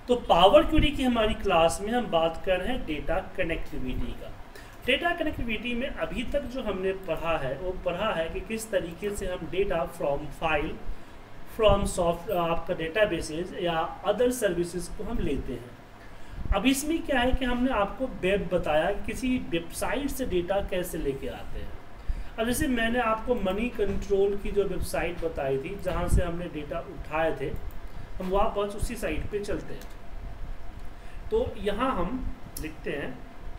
तो power query की हमारी क्लास में हम बात कर रहे हैं डेटा कनेक्टिविटी का। डेटा कनेक्टिविटी में अभी तक जो हमने पढ़ा है वो पढ़ा है कि किस तरीके से हम data from file, from soft आपका डेटाबेसेस या अदर सर्विसेज को हम लेते हैं। अब इसमें क्या है कि हमने आपको वेब बताया कि किसी वेबसाइट से डेटा कैसे लेके आते हैं। अब जैसे मैंने आपको मनी कंट्रोल की जो वेबसाइट बताई थी जहाँ से हमने डेटा उठाए थे, हम वापस उसी साइट पे चलते हैं। तो यहाँ हम लिखते हैं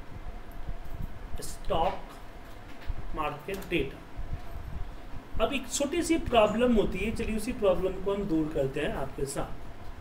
स्टॉक मार्केट डेटा। अब एक छोटी सी प्रॉब्लम होती है, चलिए उसी प्रॉब्लम को हम दूर करते हैं आपके साथ।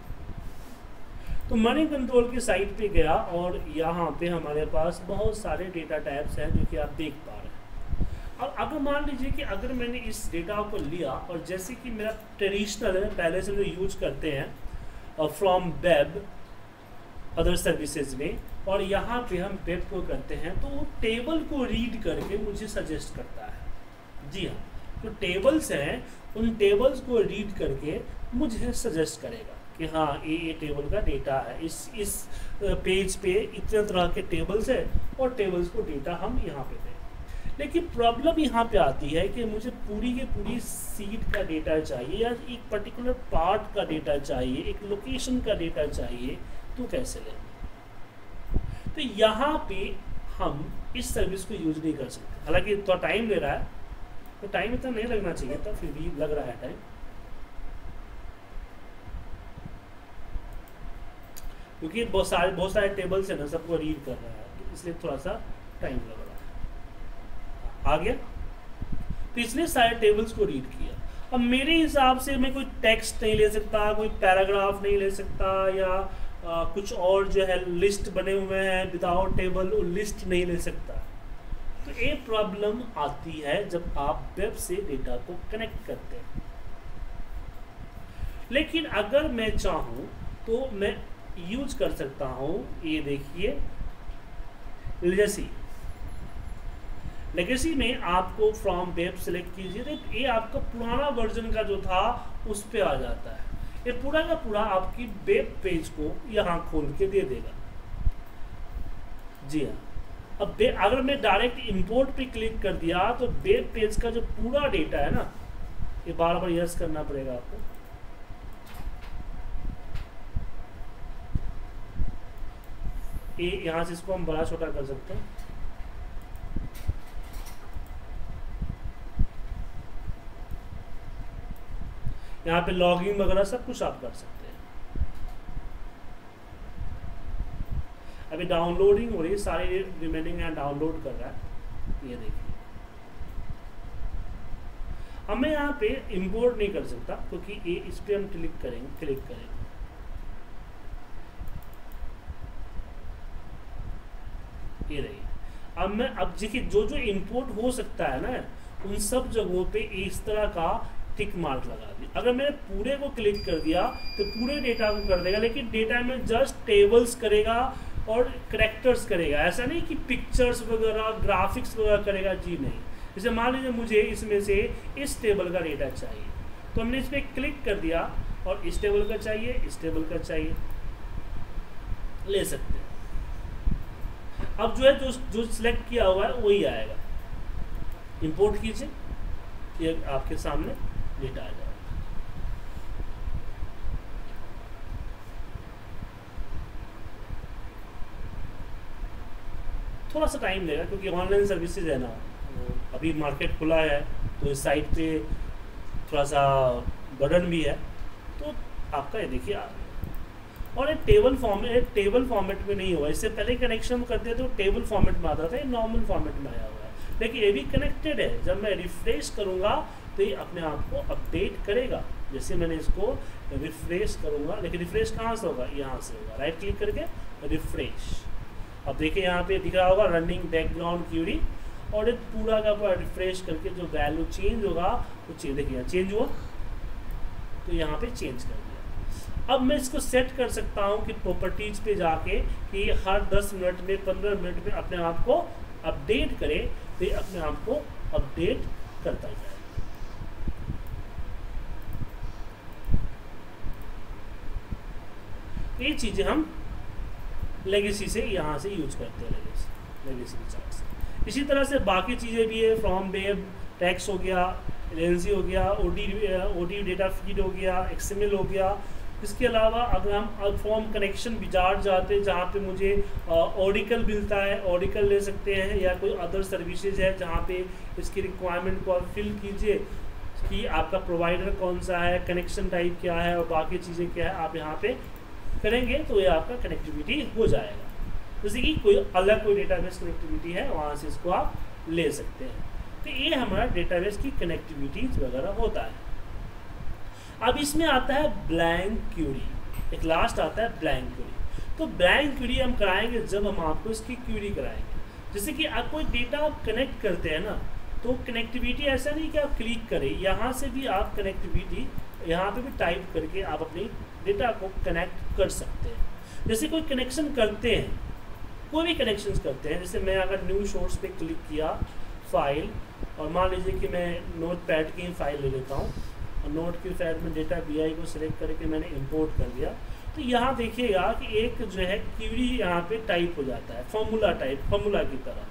तो मनी कंट्रोल की साइट पे गया और यहाँ पे हमारे पास बहुत सारे डेटा टाइप्स हैं जो कि आप देख पा रहे हैं। अब अगर मान लीजिए कि अगर मैंने इस डेटा को लिया और जैसे कि मेरा ट्रेडिशनल है, पहले से जो यूज करते हैं फ्रॉम वेब अदर सर्विसेज में, और यहाँ पे हम वेब को करते हैं, तो वो टेबल को रीड करके मुझे सजेस्ट करता है। जी हाँ, जो टेबल्स हैं उन टेबल्स को रीड करके मुझे सजेस्ट करेगा कि हाँ ये टेबल का डेटा है, इस पेज पे इतने तरह के टेबल्स है और टेबल्स को डेटा हम यहाँ पे दें। लेकिन प्रॉब्लम यहाँ पे आती है कि मुझे पूरी की पूरी सीट का डेटा चाहिए या एक पर्टिकुलर पार्ट का डेटा चाहिए, एक लोकेशन का डेटा चाहिए, तो कैसे लें? तो यहाँ पे हम इस सर्विस को यूज नहीं कर सकते। हालांकि थोड़ा टाइम ले रहा है, तो टाइम इतना नहीं लगना चाहिए था, फिर भी लग रहा है टाइम, क्योंकि बहुत सारे टेबल्स है ना, सबको रीड कर रहा है, तो इसलिए थोड़ा सा टाइम लग रहा है। आ गया? तो इसने सारे टेबल्स को रीड किया। अब मेरे हिसाब से मैं कोई टेक्स्ट नहीं ले सकता, कोई पैराग्राफ नहीं ले सकता, या कुछ और जो है लिस्ट बने हुए हैं विदाउट टेबल, वो लिस्ट नहीं ले सकता। तो ये प्रॉब्लम आती है जब आप वेब से डेटा को कनेक्ट करते हैं। लेकिन अगर मैं चाहूँ तो मैं यूज कर सकता हूँ, ये देखिए लेगेसी में आपको फ्रॉम वेब सेलेक्ट कीजिए, तो ये आपका पुराना वर्जन का जो था उस पे आ जाता है। ये पूरा का पूरा आपकी वेब पेज को यहाँ खोल के दे देगा। जी हाँ, अब अगर मैं डायरेक्ट इंपोर्ट पे क्लिक कर दिया तो वेब पेज का जो पूरा डेटा है ना, ये बार बार यस करना पड़ेगा आपको। ये यहाँ से इसको हम बड़ा छोटा कर सकते हैं। यहाँ पे लॉगिन वगैरह सब कुछ आप कर सकते हैं। अभी डाउनलोडिंग हो रही है, सारे रिमेनिंग यहाँ डाउनलोड कर रहा है, ये देखिए। अब मैं यहाँ पे इंपोर्ट नहीं कर सकता क्योंकि ये इस पे हम क्लिक करेंगे। ये रही। अब देखिए जो इंपोर्ट हो सकता है ना, उन सब जगहों पे इस तरह का टिक मार्क लगा दिया। अगर मैंने पूरे को क्लिक कर दिया तो पूरे डेटा को कर देगा, लेकिन डेटा में जस्ट टेबल्स करेगा और करेक्टर्स करेगा। ऐसा नहीं कि पिक्चर्स वगैरह ग्राफिक्स वगैरह करेगा, जी नहीं। जैसे मान लीजिए मुझे इसमें से इस टेबल का डेटा चाहिए, तो हमने इस पर क्लिक कर दिया और इस टेबल का चाहिए, इस टेबल का चाहिए, ले सकते हैं। अब जो है जो सिलेक्ट किया हुआ है वही आएगा। इंपोर्ट कीजिए, ये आपके सामने डेटा आ जाएगा। थोड़ा सा टाइम लेगा क्योंकि ऑनलाइन सर्विसेज है ना, अभी मार्केट खुला है, तो इस साइट पे थोड़ा सा बर्डन भी है। तो आपका ये देखिए और एक टेबल फॉर्मेट में नहीं हुआ। इससे पहले कनेक्शन करते तो टेबल फॉर्मेट में आता था, ये नॉर्मल फॉर्मेट में आया हुआ है, लेकिन ये भी कनेक्टेड है। जब मैं रिफ्रेश करूँगा तो ये अपने आप को अपडेट करेगा। जैसे मैंने इसको रिफ्रेश करूँगा, लेकिन रिफ्रेश कहाँ से होगा? यहाँ से होगा, राइट क्लिक करके रिफ्रेश। अब देखिए यहाँ पे दिख रहा होगा रनिंग बैकग्राउंड क्यूरी, और एक पूरा का पूरा रिफ्रेश करके जो वैल्यू चेंज होगा वो देखिए चेंज हुआ, तो यहाँ पे चेंज कर दिया। अब मैं इसको सेट कर सकता हूँ कि प्रॉपर्टीज पे जाके कि हर 10 मिनट में 15 मिनट में अपने आप को अपडेट करे, तो ये अपने आप को अपडेट करता जाए। ये चीज़ें हम लेगेसी से यहाँ से यूज करते हैं, लेगेसी चार्ट से। इसी तरह से बाकी चीज़ें भी है, फ्रॉम वेब टेक्स्ट हो गया, एलएनसी हो गया, ओटी डेटा फीड हो गया, एक्सएमएल हो गया। इसके अलावा अगर हम फॉर्म कनेक्शन विजार्ड जाते हैं जहाँ पे मुझे ऑडिकल मिलता है, ऑडिकल ले सकते हैं, या कोई अदर सर्विसेज है जहाँ पे इसकी रिक्वायरमेंट को आप फिल कीजिए कि आपका प्रोवाइडर कौन सा है, कनेक्शन टाइप क्या है और बाकी चीज़ें क्या है, आप यहाँ पे करेंगे तो ये आपका कनेक्टिविटी हो जाएगा। जैसे कि कोई अलग कोई डेटाबेस कनेक्टिविटी है, वहाँ से इसको आप ले सकते हैं। तो ये हमारा डेटाबेस की कनेक्टिविटी वगैरह होता है। अब इसमें आता है ब्लैंक क्यूरी, एक लास्ट आता है ब्लैंक क्यूरी। तो ब्लैंक क्यूरी हम कराएंगे जब हम आपको इसकी क्यूरी कराएंगे। जैसे कि आप कोई डेटा आप कनेक्ट करते हैं ना, तो कनेक्टिविटी ऐसा नहीं कि आप क्लिक करें, यहाँ से भी आप कनेक्टिविटी यहाँ पे भी टाइप करके आप अपनी डेटा को कनेक्ट कर सकते हैं। जैसे कोई कनेक्शन करते हैं, कोई भी कनेक्शंस करते हैं, जैसे मैं अगर न्यू सोर्स पे क्लिक किया, फाइल, और मान लीजिए कि मैं नोट पैड की फाइल ले लेता हूँ और नोट की फाइल में डेटा BI को सिलेक्ट करके मैंने इंपोर्ट कर दिया, तो यहाँ देखिएगा कि एक जो है क्यूरी यहाँ पे टाइप हो जाता है, फॉर्मूला टाइप, फॉर्मूला की तरह।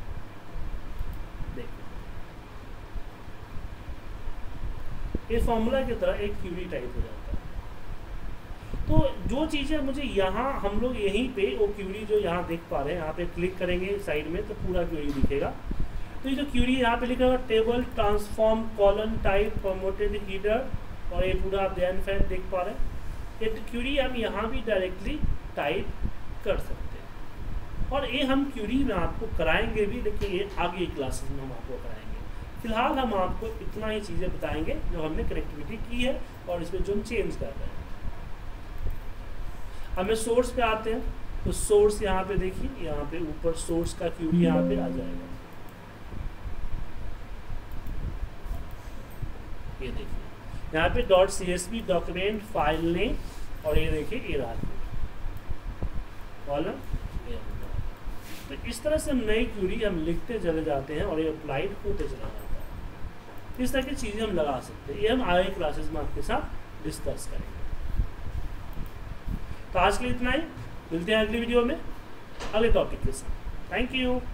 ये फॉर्मूला की तरह एक क्यूरी टाइप हो जाता है। तो जो चीज़ें मुझे यहाँ हम लोग यहीं पे वो क्यूरी जो यहाँ देख पा रहे हैं, यहाँ पे क्लिक करेंगे साइड में तो पूरा क्यूरी दिखेगा। तो ये जो क्यूरी यहाँ पे लिखा हुआ table transform colon type promoted header, और ये पूरा आप ध्यान फैन देख पा रहे हैं, ये क्यूरी हम यहाँ भी डायरेक्टली टाइप कर सकते हैं। और ये हम क्यूरी में आपको कराएंगे भी, लेकिन ये आगे क्लासेस में हम आपको कराएंगे। फिलहाल हम आपको इतना ही चीज़ें बताएंगे जो हमने कनेक्टिविटी की है और इसमें जो हम चेंज कर रहे हैं। हमें सोर्स पे आते हैं, तो सोर्स यहाँ पे देखिए, यहाँ पे ऊपर सोर्स का क्यूरी यहाँ पे आ जाएगा। ये देखिए यहाँ पे .csv डॉक्यूमेंट फाइल नेम, और ये देखिए ये रहा कॉलम। तो इस तरह से हम नई क्यूरी हम लिखते चले जाते हैं और ये अप्लाइड होते चला जाता है। इस तरह की चीज़ें हम लगा सकते हैं, ये हम आगे क्लासेस में आपके साथ डिस्कस करेंगे। तो आज के लिए इतना ही, मिलते हैं अगली वीडियो में अगले टॉपिक के साथ। Thank you.